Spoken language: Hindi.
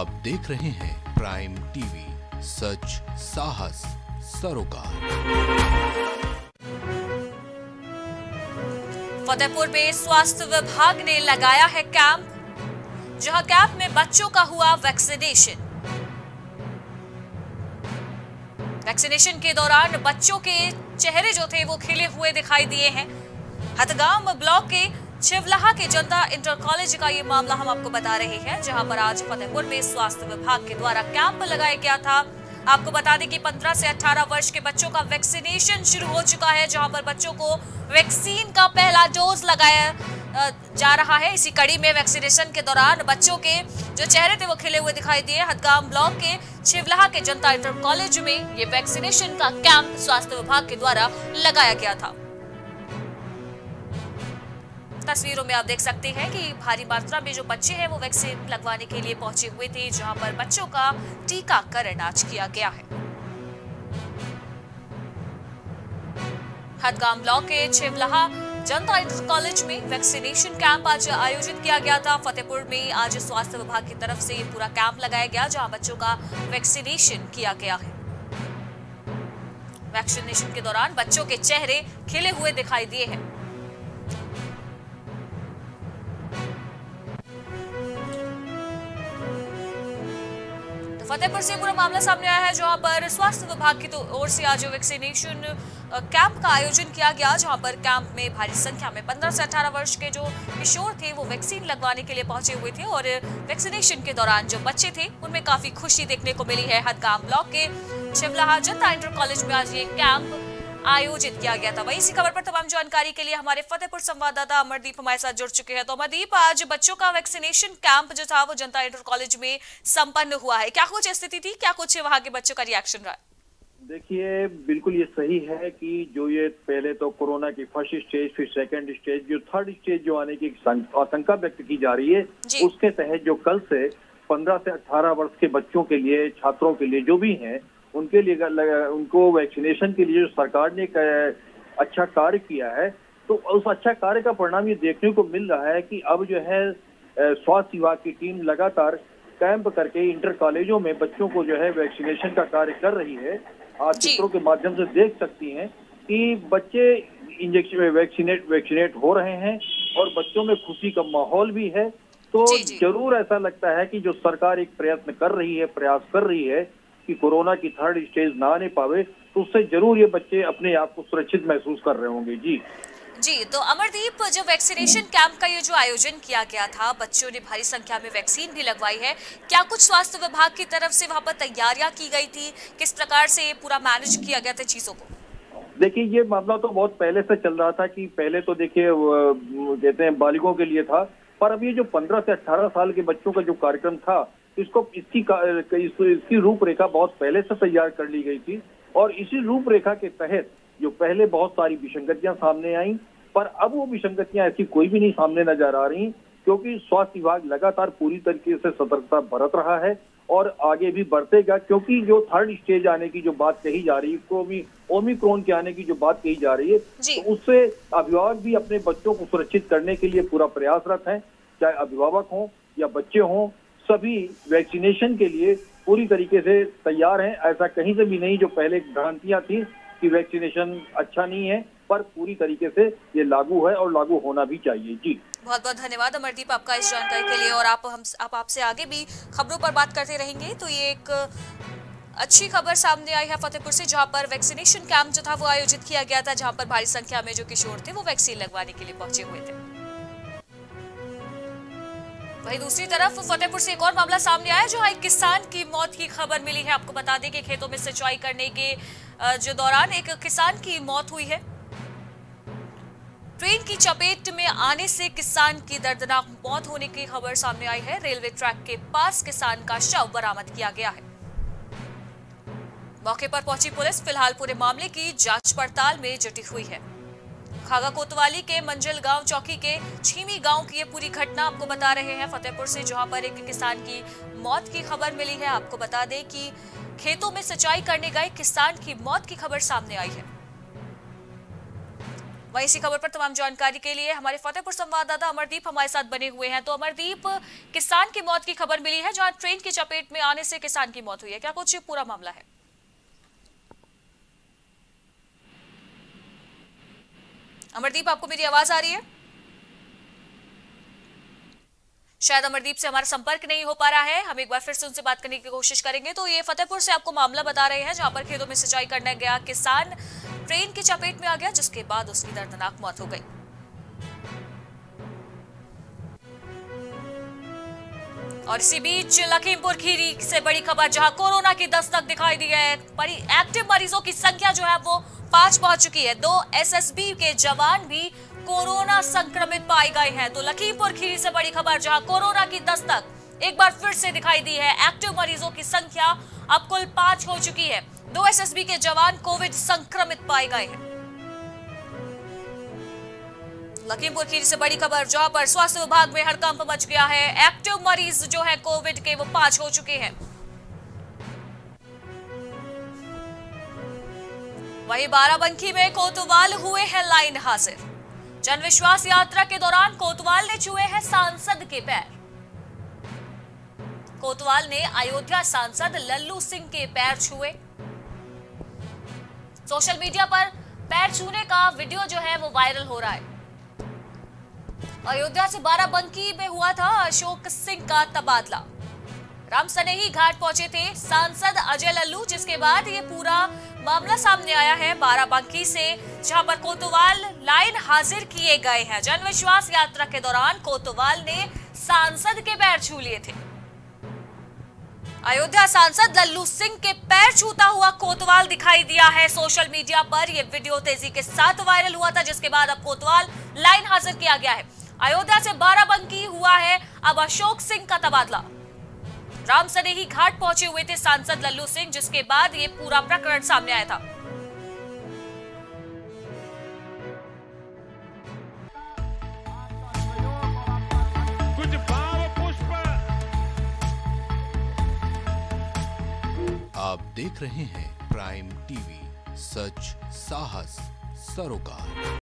आप देख रहे हैं प्राइम टीवी, सच साहस सरोकार। फतेहपुर में स्वास्थ्य विभाग ने लगाया है कैंप, जहां कैंप में बच्चों का हुआ वैक्सीनेशन। वैक्सीनेशन के दौरान बच्चों के चेहरे जो थे वो खिले हुए दिखाई दिए हैं। हथगाम ब्लॉक के शिवलाहा के जनता इंटर कॉलेज का ये मामला हम आपको बता रहे हैं, जहां पर आज फतेहपुर में स्वास्थ्य विभाग के द्वारा कैंप लगाया गया था। आपको बता दें कि 15 से 18 वर्ष के बच्चों का वैक्सीनेशन शुरू हो चुका है, जहां पर बच्चों को वैक्सीन का पहला डोज लगाया जा रहा है। इसी कड़ी में वैक्सीनेशन के दौरान बच्चों के जो चेहरे थे वो खिले हुए दिखाई दिए। हथगाम ब्लॉक के शिवलाहा के जनता इंटर कॉलेज में ये वैक्सीनेशन का कैंप स्वास्थ्य विभाग के द्वारा लगाया गया था। तस्वीरों में आप देख सकते हैं कि भारी मात्रा में जो बच्चे हैं वो वैक्सीन लगवाने के लिए पहुंचे हुए थे, जहां पर बच्चों का टीकाकरण आज किया गया है। हथगाम ब्लॉक के शिवलाहा जनता इंटर कॉलेज में वैक्सीनेशन कैंप आज आयोजित किया गया था। फतेहपुर में आज स्वास्थ्य विभाग की तरफ से ये पूरा कैंप लगाया गया, जहां बच्चों का वैक्सीनेशन किया गया है। वैक्सीनेशन के दौरान बच्चों के चेहरे खिले हुए दिखाई दिए हैं। फतेहपुर से पूरा मामला सामने आया है, जहां पर स्वास्थ्य विभाग की ओर से आज वैक्सीनेशन कैंप का आयोजन किया गया, जहां पर कैंप में भारी संख्या में 15 से 18 वर्ष के जो किशोर थे वो वैक्सीन लगवाने के लिए पहुंचे हुए थे। और वैक्सीनेशन के दौरान जो बच्चे थे उनमें काफी खुशी देखने को मिली है। हथगाम ब्लॉक के शिवलाहा जनता इंटर कॉलेज में आज ये कैंप आयोजित किया गया था। वही इसी खबर पर तमाम जानकारी के लिए हमारे फतेहपुर संवाददाता अमरदीप हमारे साथ जुड़ चुके हैं। तो अमरदीप, आज बच्चों का वैक्सीनेशन कैंप जो था वो जनता इंटर कॉलेज में संपन्न हुआ है, क्या कुछ स्थिति थी, क्या कुछ वहां के बच्चों का रिएक्शन रहा? देखिए, बिल्कुल ये सही है कि जो ये पहले तो कोरोना की फर्स्ट स्टेज, फिर सेकंड स्टेज, जो थर्ड स्टेज जो आने की आशंका व्यक्त की जा रही है, उसके तहत जो कल से 15 से 18 वर्ष के बच्चों के लिए, छात्रों के लिए जो भी हैं, उनके लिए उनको वैक्सीनेशन के लिए जो सरकार ने एक अच्छा कार्य किया है, तो उस अच्छा कार्य का परिणाम ये देखने को मिल रहा है कि अब जो है स्वास्थ्य विभाग की टीम लगातार कैंप करके इंटर कॉलेजों में बच्चों को जो है वैक्सीनेशन का कार्य कर रही है। आज चित्रों के माध्यम से देख सकती हैं कि बच्चे इंजेक्शन वैक्सीनेट हो रहे हैं और बच्चों में खुशी का माहौल भी है। तो जरूर ऐसा लगता है कि जो सरकार एक प्रयत्न कर रही है, प्रयास कर रही है कि कोरोना की थर्ड स्टेज ना आने पावे, तो उससे जरूर ये बच्चे अपने आप को सुरक्षित महसूस कर रहे होंगे। जी, तो अमरदीप, जो वैक्सीनेशन कैंप का ये जो आयोजन किया गया था, बच्चों ने भारी संख्या में वैक्सीन भी लगवाई है, क्या कुछ स्वास्थ्य विभाग की तरफ से वहां पर तैयारियां की गई थी, किस प्रकार से ये पूरा मैनेज किया गया था चीजों को? देखिए, ये मामला तो बहुत पहले से चल रहा था कि पहले तो देखिए कहते हैं बालिगों के लिए था, पर अब ये जो 15 से 18 साल के बच्चों का जो कार्यक्रम था, इसकी रूपरेखा बहुत पहले से तैयार कर ली गई थी। और इसी रूपरेखा के तहत जो पहले बहुत सारी विसंगतियां सामने आई, पर अब वो विसंगतियां ऐसी कोई भी नहीं सामने नजर आ रही, क्योंकि स्वास्थ्य विभाग लगातार पूरी तरीके से सतर्कता बरत रहा है और आगे भी बरतेगा। क्योंकि जो थर्ड स्टेज आने की जो बात कही जा रही है, ओमिक्रॉन के आने की जो बात कही जा रही है, तो उससे अभिभावक भी अपने बच्चों को सुरक्षित करने के लिए पूरा प्रयासरत है। चाहे अभिभावक हों या बच्चे हों, सभी वैक्सीनेशन के लिए पूरी तरीके से तैयार हैं। ऐसा कहीं से भी नहीं जो पहले भ्रांतियां थी कि वैक्सीनेशन अच्छा नहीं है, पर पूरी तरीके से ये लागू है और लागू होना भी चाहिए। जी, बहुत बहुत धन्यवाद अमरदीप आपका इस जानकारी के लिए। और आपसे आगे भी खबरों पर बात करते रहेंगे। तो ये एक अच्छी खबर सामने आई है फतेहपुर से, जहां पर वैक्सीनेशन कैंप जो था वो आयोजित किया गया था, जहां पर भारी संख्या में जो किशोर थे वो वैक्सीन लगवाने के लिए पहुंचे हुए थे। वहीं दूसरी तरफ फतेहपुर से एक और मामला सामने आया, जहां एक किसान की मौत की खबर मिली है। आपको बता दें कि खेतों में सिंचाई करने के जो दौरान एक किसान की मौत हुई है। ट्रेन की चपेट में आने से किसान की दर्दनाक मौत होने की खबर सामने आई है। रेलवे ट्रैक के पास किसान का शव बरामद किया गया है। मौके पर पहुंची पुलिस फिलहाल पूरे मामले की जांच पड़ताल में जुटी हुई है। खागा कोतवाली के मंजिल गांव चौकी के छीमी गांव की ये पूरी घटना आपको बता रहे हैं फतेहपुर से, जहां पर एक किसान की मौत की खबर मिली है। आपको बता दें कि खेतों में सिंचाई करने गए किसान की मौत की खबर सामने आई है। वहीं इसी खबर पर तमाम जानकारी के लिए हमारे फतेहपुर संवाददाता अमरदीप हमारे साथ बने हुए हैं। तो अमरदीप, किसान की मौत की खबर मिली है, जहां ट्रेन की चपेट में आने से किसान की मौत हुई है, क्या कुछ पूरा मामला है? अमरदीप, आपको मेरी आवाज आ रही है? शायद अमरदीप से हमारा संपर्क नहीं हो पा रहा है, हम एक बार फिर से उनसे बात करने की कोशिश करेंगे। तो ये फतेहपुर से आपको मामला बता रहे हैं, जहां पर खेतों में सिंचाई करने गया किसान ट्रेन की चपेट में आ गया, जिसके बाद उसकी दर्दनाक मौत हो गई। और इसी बीच लखीमपुर खीरी से बड़ी खबर, जहां कोरोना की दस्तक दिखाई दी है। एक्टिव मरीजों की संख्या जो है वो 5 पहुंच चुकी है। 2 एसएसबी के जवान भी कोरोना संक्रमित पाए गए हैं। तो लखीमपुर खीरी से बड़ी खबर, जहां कोरोना की दस्तक एक बार फिर से दिखाई दी है। एक्टिव मरीजों की संख्या अब कुल 5 हो चुकी है। 2 एसएसबी के जवान कोविड संक्रमित पाए गए हैं। लखीमपुर खीरी से बड़ी खबर, जहां पर स्वास्थ्य विभाग में हड़कंप मच गया है। एक्टिव मरीज जो है कोविड के वो 5 हो चुके हैं। वहीं बाराबंकी में कोतवाल हुए हैं लाइन हाजिर। जन विश्वास यात्रा के दौरान कोतवाल ने छुए हैं सांसद के पैर। कोतवाल ने अयोध्या सांसद लल्लू सिंह के पैर छुए। सोशल मीडिया पर पैर छूने का वीडियो जो है वो वायरल हो रहा है। अयोध्या से बाराबंकी में हुआ था अशोक सिंह का तबादला। रामसनेही घाट पहुंचे थे सांसद अजय लल्लू, जिसके बाद ये पूरा मामला सामने आया है बाराबंकी से, जहां पर कोतवाल लाइन हाजिर किए गए हैं। जन विश्वास यात्रा के दौरान कोतवाल ने सांसद के पैर छू लिए थे। अयोध्या सांसद लल्लू सिंह के पैर छूता हुआ कोतवाल दिखाई दिया है सोशल मीडिया पर। यह वीडियो तेजी के साथ वायरल हुआ था, जिसके बाद अब कोतवाल लाइन हाजिर किया गया है। अयोध्या से बाराबंकी हुआ है अब अशोक सिंह का तबादला। रामसनेही घाट पहुंचे हुए थे सांसद लल्लू सिंह, जिसके बाद ये पूरा प्रकरण सामने आया था। कुछ भाव पुष्प। आप देख रहे हैं प्राइम टीवी, सच साहस सरोकार।